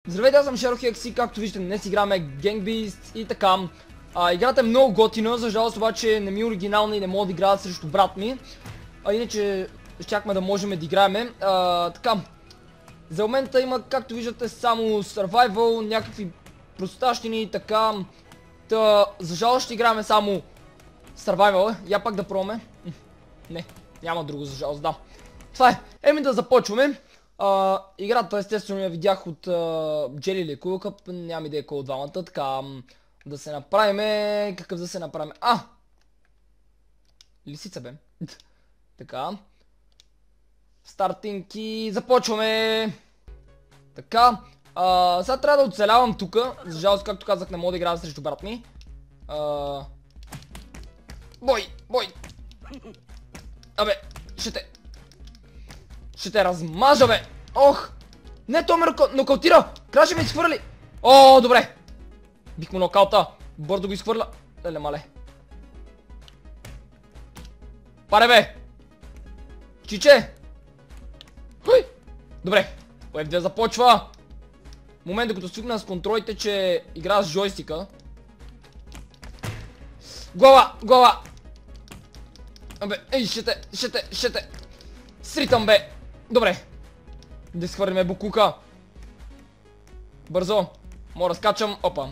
Здравейте, аз съм Шерохекси, както виждате днес играме Gang Beasts и така. Играта е много готина, за жалост обаче не ми е оригинална и не мога да играя срещу брат ми. Иначе щяхме да можем да играем. Така, за момента има, както виждате, само survival, някакви простащини и така. За жалост ще играем само survival. Я пак да пробваме. Не, няма друго за жалост, да. Това е. Еми да започваме. Играта естествено я видях от Джели или Кулкъп, нямам идея кой от двамата, така да се направим, какъв да се направим, лисица бе, така, стартинг и започваме, така, сега трябва да оцелявам тука, за жалост както казах не мога да играя срещу брат ми, бой, абе, ще те размажа, бе! Ох! Не, той ме нокаутира! Краше ми изхвърли! О, добре! Бих му нокаута! Бързо го изхвърля! Леле, мале! Паре, бе! Чиче! Хой! Добре! F2 започва! Момент, докато свикна с контролите, че игра с джойстика. Глава! Абе, ей, ще те! Сритам, бе! Добре. Да изхвърлиме букука. Бързо. Мога да скачам. Опа.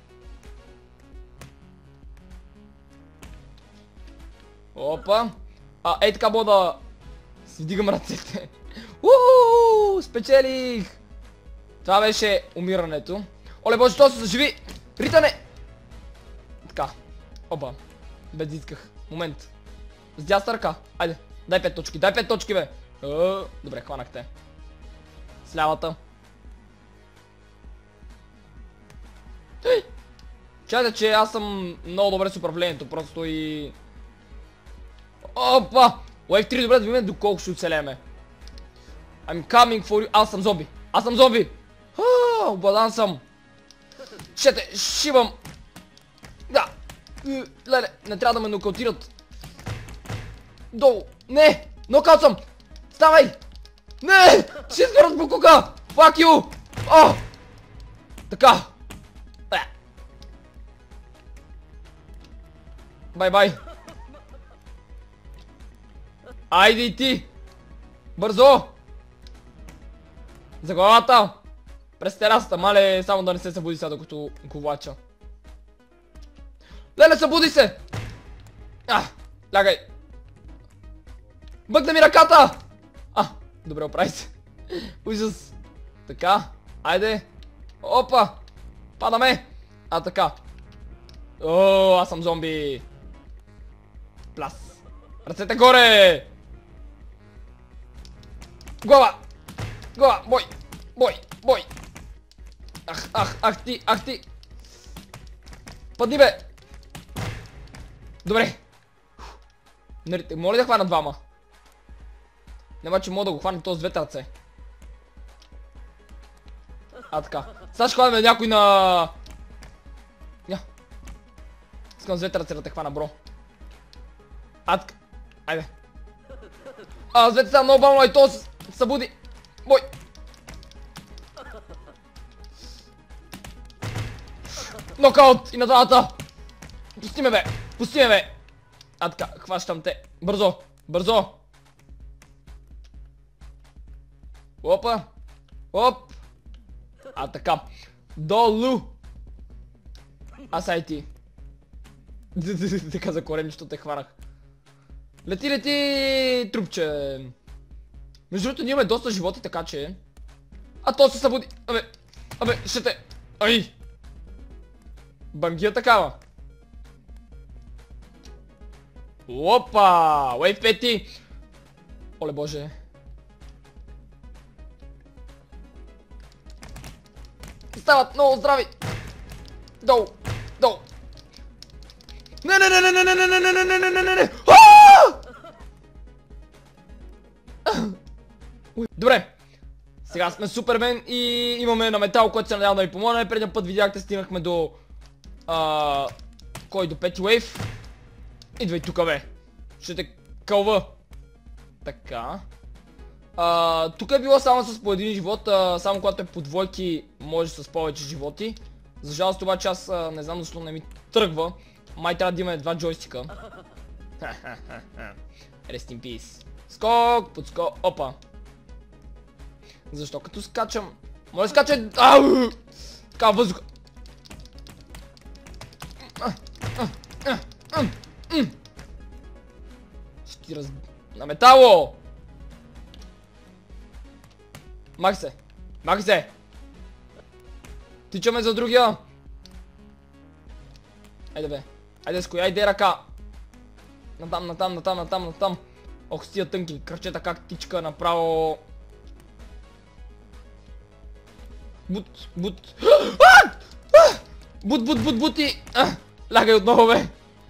Ей така мога да си вдигам ръцете. Спечелих! Това беше умирането. Оле боже, то се заживи! Ритане! Така. Опа. Безисках. Момент. С дясна ръка. Айде. Дай 5 точки, бе. Добре, хванахте. С лявата. Чайте, че аз съм много добре с управлението, просто и... Опа! Wave 3, добре да видим доколко ще оцелеме. I'm coming for you. Аз съм зомби! Обладан съм. Ще те шибам. Да. Леле, не трябва да ме нокаутират. Долу. Не! Нокаут съм! Ставай! Не! Ще изгърнат букука! Fuck you! О! Така! Бай! Айде и ти! Бързо! За главата! През терасата, мале, само да не се събуди сега докато го влача. Леле, събуди се! Лягай! Бъгна ми ръката! Добре, оправи се. Ужас. Така, айде. Опа! Падаме! Така. Аз съм зомби. Плас. Ръцете горе! Глава! Бой! Ах ти! Падни, бе! Добре. Моля да хвана двама. Нема, че мога да го хванем този с двете ръце. Така. Сега ще хванем някой на... Искам с двете ръце да те хвана, бро. Така. Айде. С двете са много бавно и то се събуди. Бой. Нокаут и на двамата. Пусти ме, бе. Така, хващам те. Бързо. Опа! Така. Долу! Ай ти. Така за коренчето те хванах. Лети, трупче. Между другото ние имаме доста животи, така че... То се събуди. Абе, ще те... Ай! Бангия такава. Опа! Wave 5! Оле боже. Стават много здрави! Долу! Не! Добре! Сега сме Супермен и имаме на метал, който се надявам да ми помогне. Предния път видяхте, стигнахме до... Кой до 5 Wave? Идвай тука, бе! Ще те кълва! Така... Тук е било само с по един живот, само когато е по двойки може с повече животи. За жалост обаче аз не знам защо не ми тръгва. Май трябва да имаме два джойстика. Rest in peace. Скок, подскок, опа. Защо като скачам? Може да скача... Ау! Така въздуха. Ще ти на метало! Махай се! Махай се! Тичаме за другия! Айде бе! Айде с коя иде ръка! Натам, натам, натам, натам, натам! Ох, с тия тънки кръчета как тичка направо! Бут, бут! Бут, бут, бут, бути! Лягай отново бе!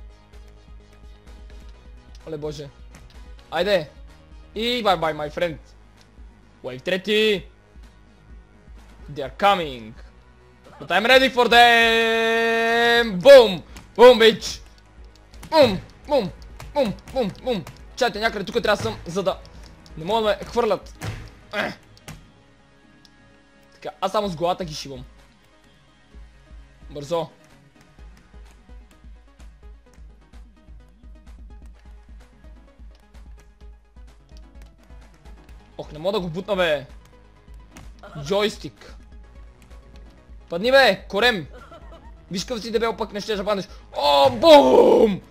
Оле боже! Айде! И bye bye my friend! Wave трети! They are coming! But I'm ready for them! Boom! Boom, bitch! Boom! Boom! Boom! Boom! Boom! Чайте, някъде тук трябва да съм, за да не мога да ме хвърлят. Така, аз само с главата ги шивам. Бързо! Ох, не мога да го бутна бе! Джойстик! Падни бе, корем! Виж къв си дебел, пък не ще паднеш. О, бум!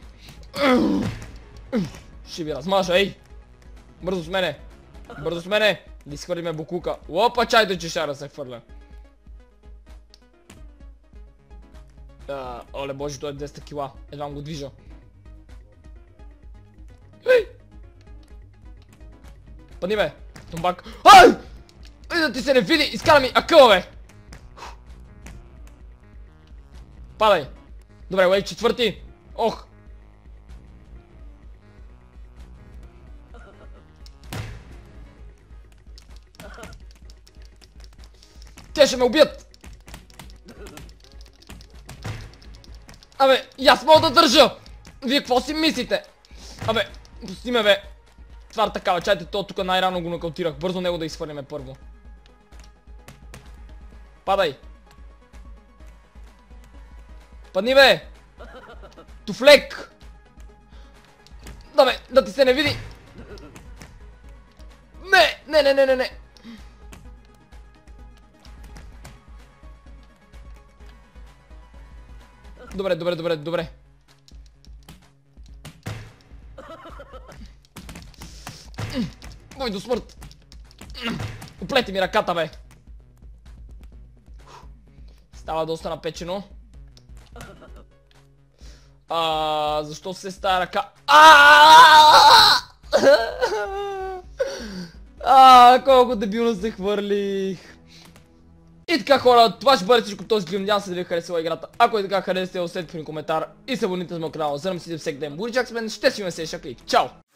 Ще ви размажа, ей! Бързо с мене! Бързо с мене! Да изхвърлиме букука. Опа, чайто, че шара се хвърля. Оле боже, той е 200 кила. Едва го движа. Ей! Падни бе! Тумбак. Ай! Ай да ти се не види! Изкара ми акъла бе! Падай! Добре, уей, четвърти! Ох! Те ще ме убият! Абе, и аз мога да държа! Вие какво си мислите? Абе, пусти ме бе! Това е такава, чайте, то тук най-рано го нокаутирах. Бързо него да изхвърляме първо. Падай! Падни бе! Туфлек! Да бе, да ти се не види! Не, не, не, не, не, не! Добре, добре, добре, добре. Бой до смърт! Оплети ми ръката бе! Става доста напечено. Защо се става ръка? Колко дебилно се хвърлих. И така хора, това ще бъде всичко този клип. Надявам се да ви е харесала играта. Ако е така, харесате, оставете в коментар и се абонирайте за моя канал. За да ме си всеки ден. Буричак с мен, ще си ме се шакли. Чао!